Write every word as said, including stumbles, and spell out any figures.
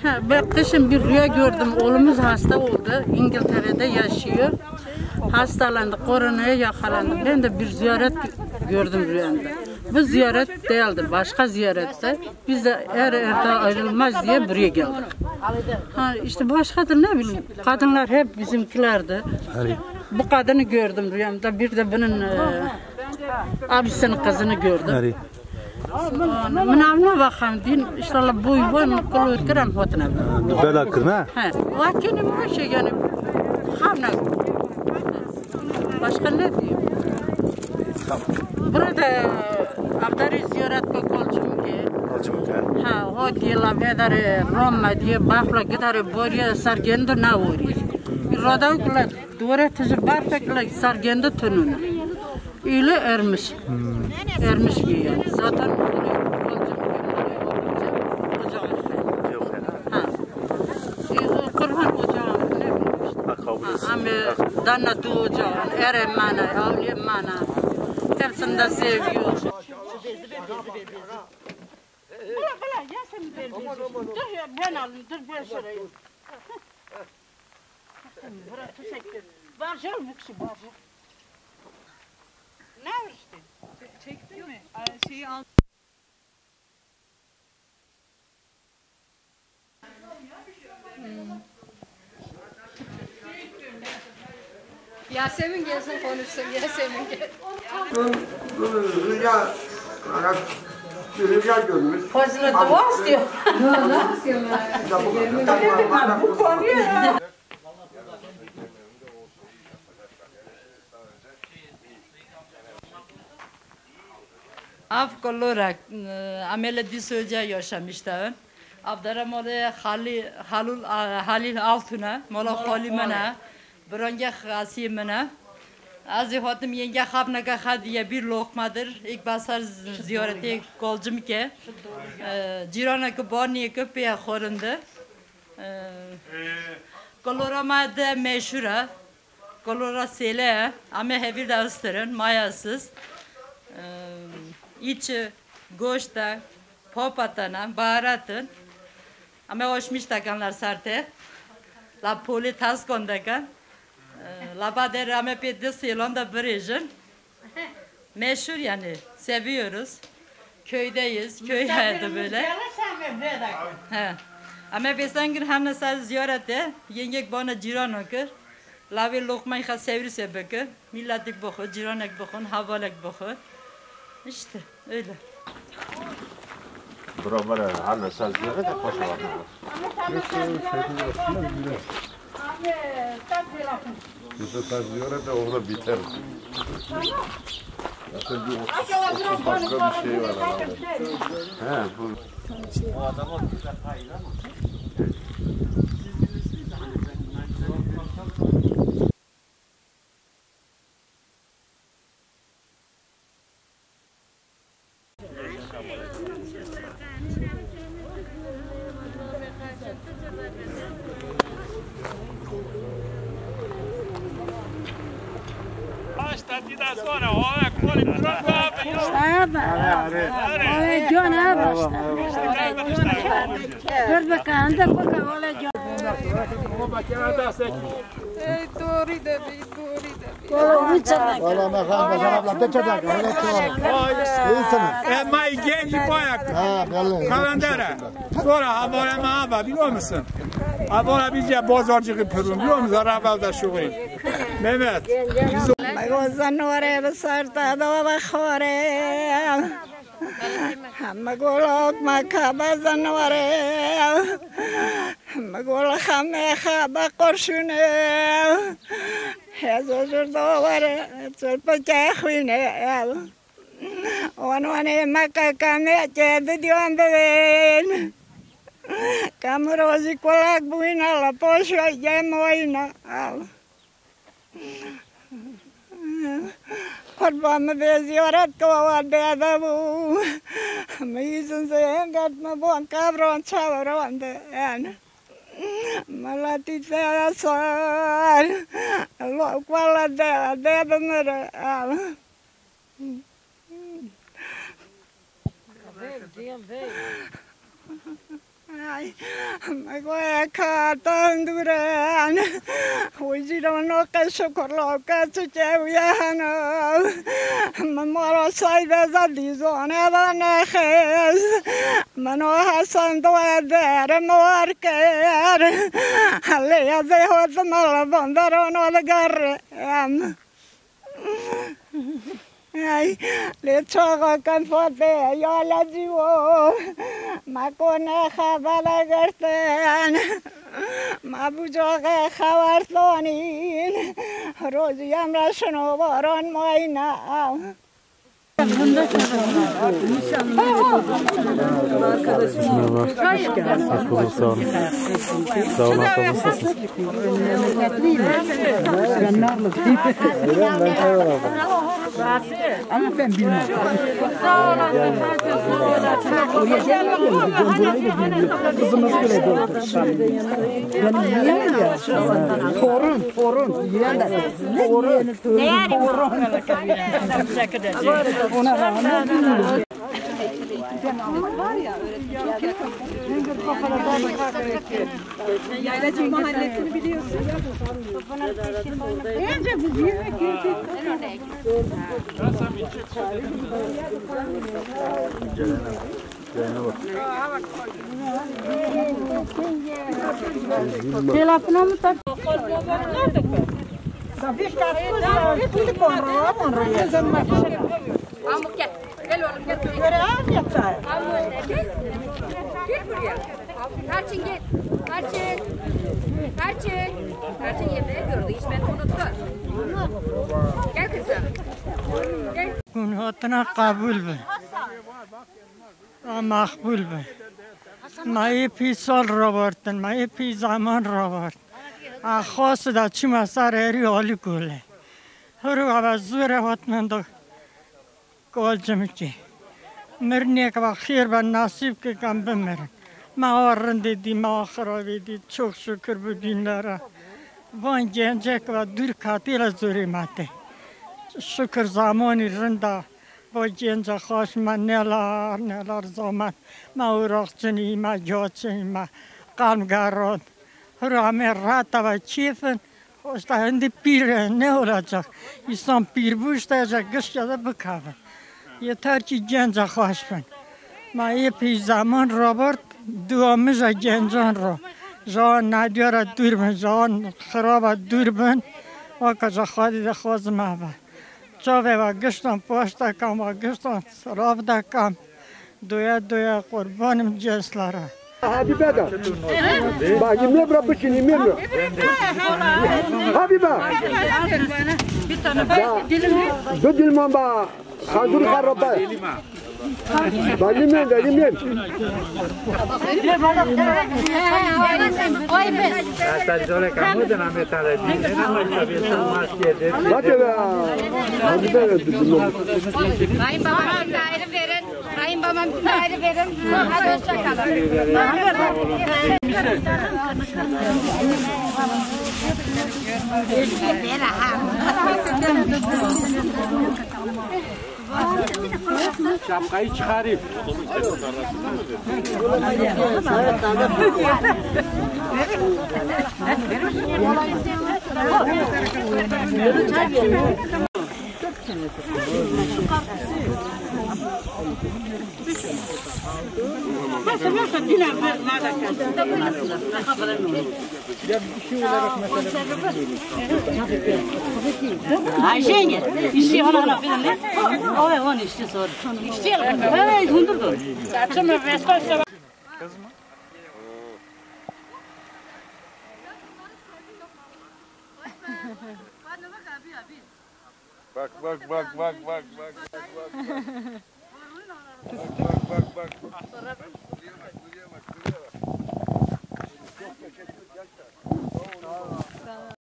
Ha, ben kışın bir rüya gördüm. Oğlumuz hasta oldu. İngiltere'de yaşıyor. Hastalandı. Koronaya yakalandı. Ben de bir ziyaret gördüm rüyamda. Bu ziyaret değildi. Başka ziyarette. Biz de er erde ayrılmaz diye buraya geldik. Ha, işte başkadır ne bileyim. Kadınlar hep bizimkilerdi. Bu kadını gördüm rüyamda. Bir de bunun e, abisinin kızını gördüm. Mınavına bakalım din inşallah bu yuvan kulu kıran hotuna. Bela kırma. He. Lakin bu şey yani hamna. Başka ne diyeyim? Burada abdari ziyaret kolçum ki. Kolçum ki. Ha, o diyorlar vedare Roma diye bakla gitarı boruya sargendo na ori. Roda kula dure tüzü barta kula sargendo tununa. Öyle ermiş. Ermiş ki yani. Zaten kurban ocağı ne bileyim işte. Ama dana doğacağın, ere mana, avliye mana. Hepsini de seviyor. Bula bula ya sen ver dur ya ben alayım dur ben sorayım. Bırak teşekkür. Barjal bu kişi barjal. Ne var işte? Çektin mi? Şeyi al. Yasemin gelsin konuşsun. Yasemin gel. Rüya, rüya görmüş. Fazla dua istiyor. Ne istiyorsun? Bu konuyu. Av kolorak amele disoja yaşamışlar. Avdara mola Halil Halil Halil Altuna mola Halimana Bronca Hasimana Azi hatim yenge habnaga hadiye bir lokmadır. İlk basar ziyareti kolcum ki cirana ki bani ki piya khorundu. Kolorama da meşhura. Kolora sele ama hevir dağıstırın mayasız. İç goşta, popatana, baharatın. Ama hoşmuş takanlar sarte. La poli tas kondakan. La bader ama pedis yılında biricin. Meşhur yani seviyoruz. Köydeyiz, köy hayatı böyle. Ha. Ama besan gün hamle sar ziyarete yengek bana ciran okur. La bir lokmayı ha sevirse bakır. Milletik bakır, ciranek bakır, havalek bakır. İşte öyle. Buralara hala sazları da hoş var. Bize sazları da orada biter. Zaten bir otuz başka bir şey var herhalde. He, bu. O adama bir de hayır ama. sonra o ekoli bırak abi. Abi. Olay John abi işte. Dur bakalım da bakalım olay John. Ey doğru da bir doğru da bir. Olay uçanak. Valla ne kadar kazanabla da çadak. Öyle çadak. İyisiniz. E may genci bayak. Ha belli. Kalandara. Sonra habara ma abi biliyor musun? Habara bizce bozorcu kıpırım biliyor musun? Arabada şu gibi. Mehmet. Magozan oraya basarta da bakore. Magolok makabazan oraya. Magol khame khaba qorshune. Hazır da var. Çolpa çakhine. Onwane makakame çede diwan ben. Kamurozi kolak buina la poşo yemoina. Kurbanı bir ziyaret kovadı bu. Meyizin zeyngat mı bu kabron çavarandı yani. Malati sar. Allah kuala de de bemere. Magoya katan duran, hujirono kasukolo kasucheviyano, mamoro sayda zadizone vaneches, mano hasan doeder morker, halleya de hot malabondarono de garrem. Ay, le choco con fote, yo la llevo, ma coneja para garten, ma bujoga jabartonin, roziyam rasno varon moyna. Ama ben bilmem. Kızımız böyle doğdu. Benim yeğenim ya. Torun, torun. Yeğen de. Torun, torun. Ona rağmen bilmiyorum. Var ya Yaylacı mahallesini biliyorsun. Önce bu yirmi girdik. Telefonu mu tak? Amuk gel. Gel oğlum gel. Gel. Amuk gel. Gel buraya. Tarçın gel. Tarçın. Tarçın. Tarçın yemeğe gördü. Hiç ben unuttum. Gel kızım. Gel. Kunhatına kabul be. Makbul be. Mai pisal Robert'ın, mai pi zaman Robert. Ahos da çima sareri oli kule. Huru ava zure vatmando kolcumki. Mirne ka khir ben nasip ke kam bemerin. Ma orrinde di ma kharabi di çok şükür bu günlere. Van gencek ve dur katila zuri mate. Şükür zamanı rında. با جنس خاص من نلار نلار زمان ما ورقتني ما جاتني ما قام قارون رامي راتا و چیفن خوشتا هندی پیره نه olacak İnsan pir bu isteyecek kışta bıkava yeter ki genç خاص ben ma epi zaman Robert duamıza gencan ro جان نداره دور من جان خراب دور من و کجا خواهی ده خواست ما چاوه و گشتم پاشت کم و گشتم سراف دکم دویا دویا قربانم جسلاره Habibe de. Bak yemeğe bırak bıçın yemeğe mi? Habibe. Bir tane dilim. Bu dilman ba. Hazır karaba. Bak yemeğe de yemeğe. Oy be. Hasta zore kamu da name tale. Ne ama tabii sanmaz ki. Hadi be. Habibe de dilman. Kayınbabama bir ayrı verin. Kayınbabama bir ayrı verin. Hadi hoşça kalın. Şapkayı çıkarayım. Ayşenge, işi ona filan. O ve on işi sor. İşi evet hundurdu. Saçma vestas. Kız mı? Bak bak bak bak bak bak bak bak bak bak bak bak